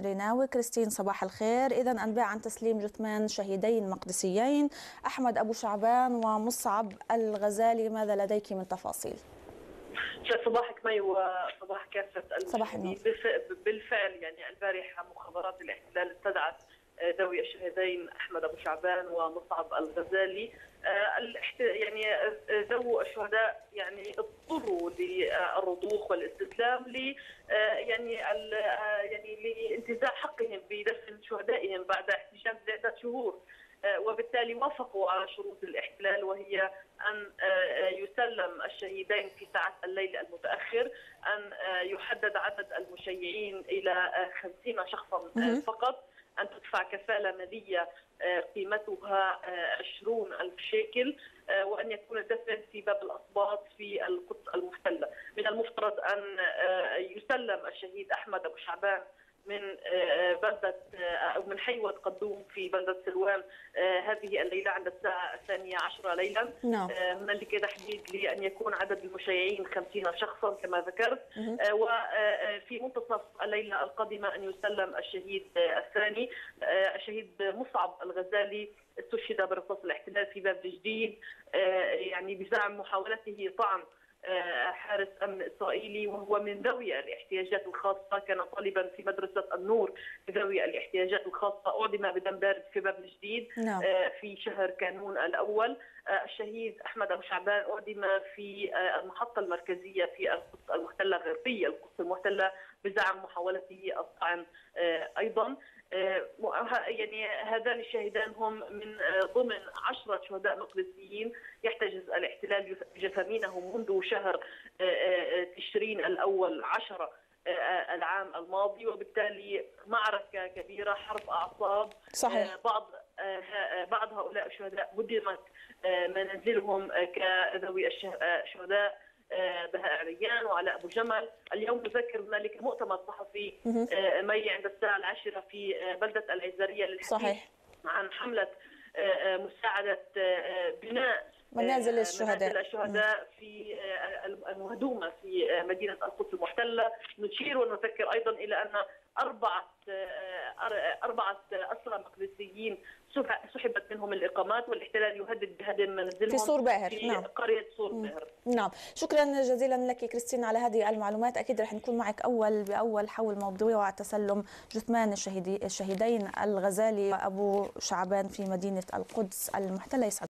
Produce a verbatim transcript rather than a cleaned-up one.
الريناوي. كريستين صباح الخير. إذا أنباء عن تسليم جثمان شهيدين مقدسيين أحمد أبو شعبان ومصعب الغزالي، ماذا لديك من تفاصيل؟ صباحك مي وصباح كافة صباح النور. بالفعل يعني البارحة مخابرات الاحتلال استدعت ذوي الشهيدين أحمد أبو شعبان ومصعب الغزالي. يعني ذو الشهداء يعني اضطروا للرضوخ والاستسلام ل يعني يعني لانتزاع حقهم بدفن شهدائهم بعد احتجاز لعدة شهور، وبالتالي وافقوا على شروط الاحتلال، وهي أن يسلم الشهيدين في ساعات الليل المتأخر، أن يحدد عدد المشيعين إلى خمسين شخصا فقط، أن تدفع كفالة مالية قيمتها عشرون ألف شيكل، وأن يكون الدفن في باب الأصباط في القدس المحتلة. من المفترض أن يسلم الشهيد أحمد أبو شعبان من بلدة أو من حيوة قدوم في بلدة سلوان هذه الليلة عند الساعة الثانية عشرة ليلا. هنالك تحديد لأن يكون عدد المشيعين خمسين شخصا كما ذكرت، وفي منتصف الليلة القادمة أن يسلم الشهيد الثاني الشهيد مصعب الغزالي، استشهد برصاص الاحتلال في باب جديد يعني بزعم محاولته طعن حارس أمن إسرائيلي، وهو من ذوي الاحتياجات الخاصة، كان طالبا في مدرسة النور ذوي الاحتياجات الخاصة، أعدم بدم بارد في باب الجديد no. في شهر كانون الأول. الشهيد أحمد أبو شعبان أعدم في المحطة المركزية في القدس المحتلة غربية القدس المحتلة بزعم محاولته الطعن أيضا. يعني هذان الشهيدان هم من ضمن عشرة شهداء مقدسيين يحتجز الاحتلال جثامينهم منذ شهر تشرين الأول عشرة العام الماضي، وبالتالي معركة كبيرة، حرب أعصاب. صحيح. بعض بعض هؤلاء الشهداء هدمت منازلهم كذوي الشهداء بهاء عريان وعلاء أبو جمل. اليوم نذكر هنالك مؤتمر صحفي مي عند الساعة العاشرة في بلدة العزارية للحديث صحيح. عن حملة مساعدة بناء منازل الشهداء, منازل الشهداء في المهدومة في مدينة القدس المحتلة. نشير ونذكر أيضا إلى أن أربعة أربعة أسرى مقدسيين سحبت منهم الإقامات، والاحتلال يهدد بهدم منازلهم في صور باهر في نعم. قرية صور باهر. نعم، شكرا جزيلا لك كريستين على هذه المعلومات. أكيد رح نكون معك أول بأول حول موضوع تسلم جثمان الشهيدين الغزالي وأبو شعبان في مدينة القدس المحتلة. يسعد